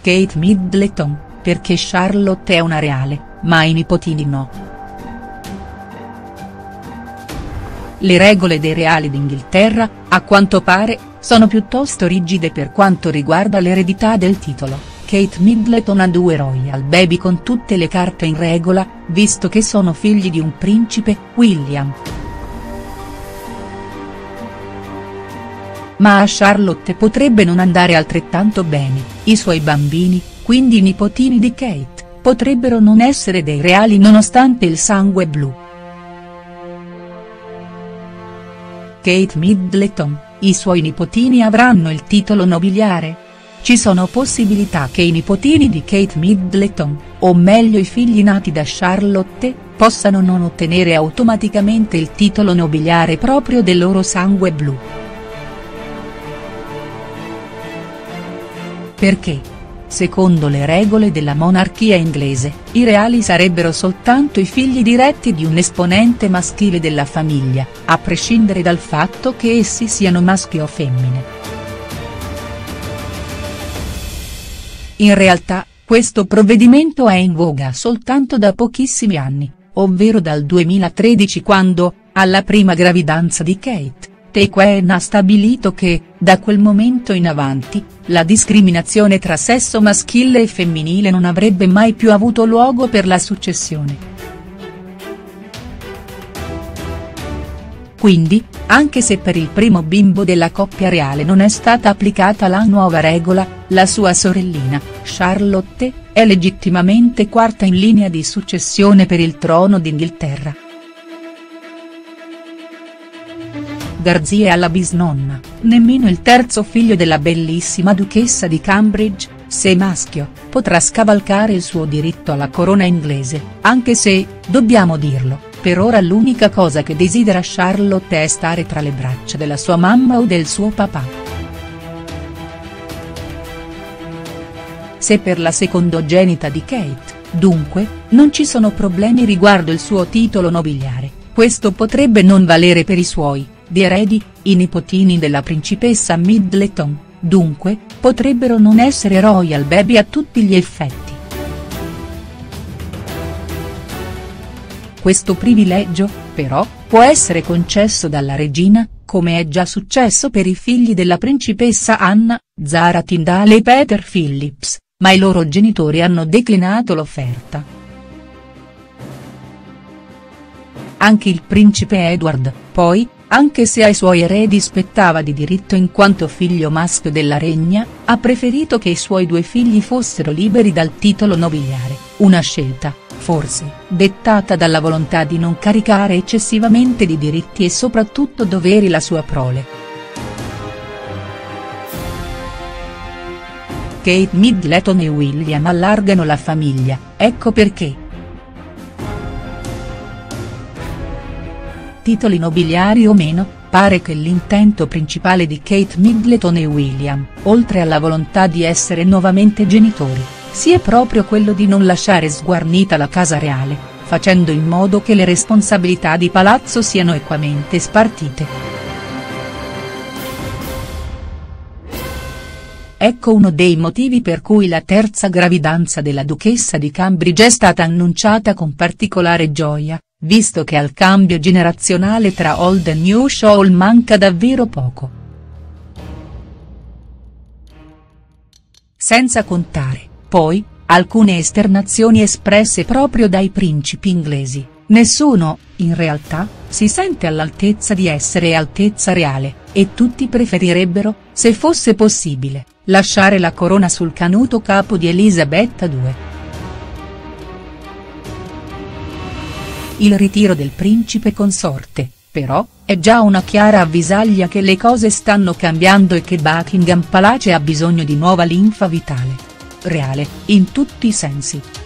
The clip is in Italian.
Kate Middleton, perché Charlotte è una reale, ma i nipotini no. Le regole dei reali d'Inghilterra, a quanto pare, sono piuttosto rigide per quanto riguarda l'eredità del titolo. Kate Middleton ha 2 royal baby con tutte le carte in regola, visto che sono figli di un principe, William. Ma a Charlotte potrebbe non andare altrettanto bene, i suoi bambini, quindi i nipotini di Kate, potrebbero non essere dei reali nonostante il sangue blu. Kate Middleton, i suoi nipotini avranno il titolo nobiliare? Ci sono possibilità che i nipotini di Kate Middleton, o meglio i figli nati da Charlotte, possano non ottenere automaticamente il titolo nobiliare proprio del loro sangue blu. Perché? Secondo le regole della monarchia inglese, i reali sarebbero soltanto i figli diretti di un esponente maschile della famiglia, a prescindere dal fatto che essi siano maschi o femmine. In realtà, questo provvedimento è in voga soltanto da pochissimi anni, ovvero dal 2013 quando, alla prima gravidanza di Kate, The Queen ha stabilito che, da quel momento in avanti, la discriminazione tra sesso maschile e femminile non avrebbe mai più avuto luogo per la successione. Quindi, anche se per il primo bimbo della coppia reale non è stata applicata la nuova regola, la sua sorellina, Charlotte, è legittimamente quarta in linea di successione per il trono d'Inghilterra. Grazie alla bisnonna, nemmeno il terzo figlio della bellissima duchessa di Cambridge, se maschio, potrà scavalcare il suo diritto alla corona inglese, anche se, dobbiamo dirlo, per ora l'unica cosa che desidera Charlotte è stare tra le braccia della sua mamma o del suo papà. Se per la secondogenita di Kate, dunque, non ci sono problemi riguardo il suo titolo nobiliare, questo potrebbe non valere per i suoi di eredi, i nipotini della principessa Middleton, dunque, potrebbero non essere royal baby a tutti gli effetti. Questo privilegio, però, può essere concesso dalla regina, come è già successo per i figli della principessa Anna, Zara Tindall e Peter Phillips, ma i loro genitori hanno declinato l'offerta. Anche il principe Edward, poi, anche se ai suoi eredi spettava di diritto in quanto figlio maschio della regna, ha preferito che i suoi 2 figli fossero liberi dal titolo nobiliare, una scelta, forse, dettata dalla volontà di non caricare eccessivamente di diritti e soprattutto doveri la sua prole. Kate Middleton e William allargano la famiglia, ecco perché. Titoli nobiliari o meno, pare che l'intento principale di Kate Middleton e William, oltre alla volontà di essere nuovamente genitori, sia proprio quello di non lasciare sguarnita la casa reale, facendo in modo che le responsabilità di palazzo siano equamente spartite. Ecco uno dei motivi per cui la terza gravidanza della duchessa di Cambridge è stata annunciata con particolare gioia, visto che al cambio generazionale tra old e new soul manca davvero poco. Senza contare, poi, alcune esternazioni espresse proprio dai principi inglesi, nessuno, in realtà, si sente all'altezza di essere altezza reale, e tutti preferirebbero, se fosse possibile, lasciare la corona sul canuto capo di Elisabetta II. Il ritiro del principe consorte, però, è già una chiara avvisaglia che le cose stanno cambiando e che Buckingham Palace ha bisogno di nuova linfa vitale. Reale, in tutti i sensi.